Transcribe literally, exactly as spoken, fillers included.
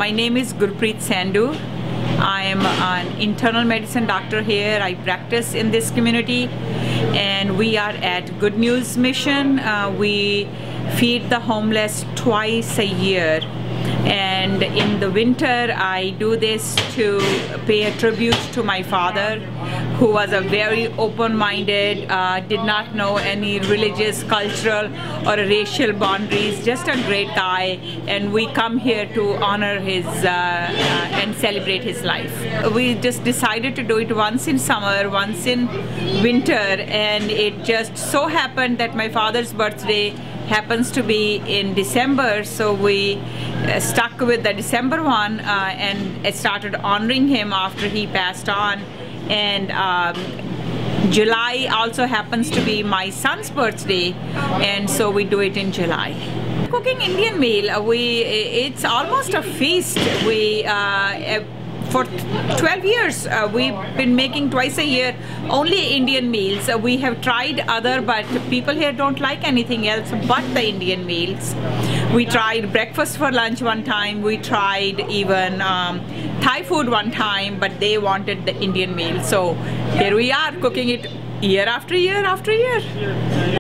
my name is Gurpreet Sandhu. I am an internal medicine doctor here. I practice in this community, and we are at Good News Mission. Uh, we feed the homeless twice a year, and in the winter I do this to pay a tribute to my father, who was a very open-minded, uh, did not know any religious, cultural or racial boundaries, just a great guy, and we come here to honor his uh, uh, and celebrate his life. We just decided to do it once in summer, once in winter, and it just so happened that my father's birthday happens to be in December, so we uh, stuck with the December one uh, and started honoring him after he passed on. And um, July also happens to be my son's birthday, and so we do it in July. Cooking Indian meal, uh, we it's almost a feast. We uh, for twelve years uh, we've been making twice a year only Indian meals. Uh, we have tried other, but people here don't like anything else but the Indian meals. We tried breakfast for lunch one time, we tried even um, Thai food one time, but they wanted the Indian meal. So here we are cooking it year after year after year.